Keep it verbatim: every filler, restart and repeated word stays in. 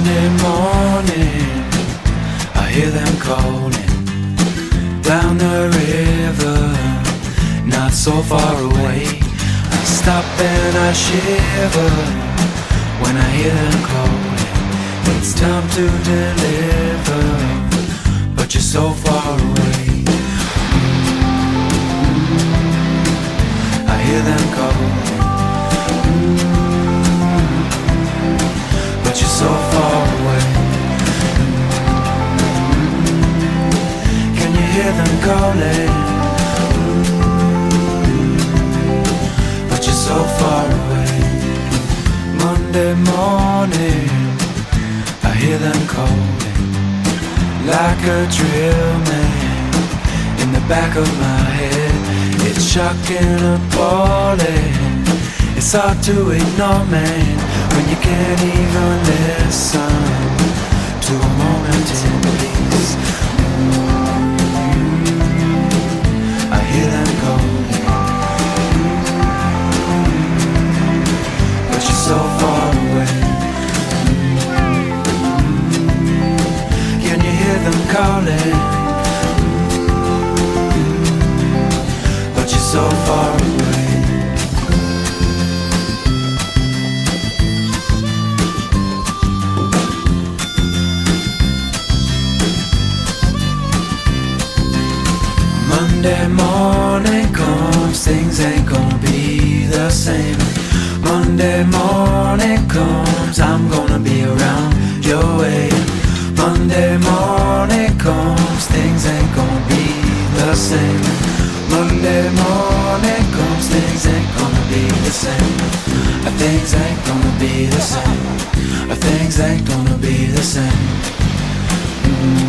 Monday morning, I hear them calling down the river, not so far away. I stop and I shiver when I hear them calling. It's time to deliver, but you're so far away. I hear them calling, but you're so far away. Can you hear them calling? But you're so far away. Monday morning, I hear them calling like a drill man in the back of my head. It's shocking, appalling. It's hard to ignore, man, when you can't even listen to a moment in peace. Mm-hmm. I hear them calling, mm-hmm. But you're so far away. Mm-hmm. Can you hear them calling? Mm-hmm. But you're so far away. Monday morning comes, things ain't gonna be the same. Monday morning comes, I'm gonna be around your way. Monday morning comes, things ain't gonna be the same. Monday morning comes, things ain't gonna be the same. Things ain't gonna be the same. Things ain't gonna be the same. Mm.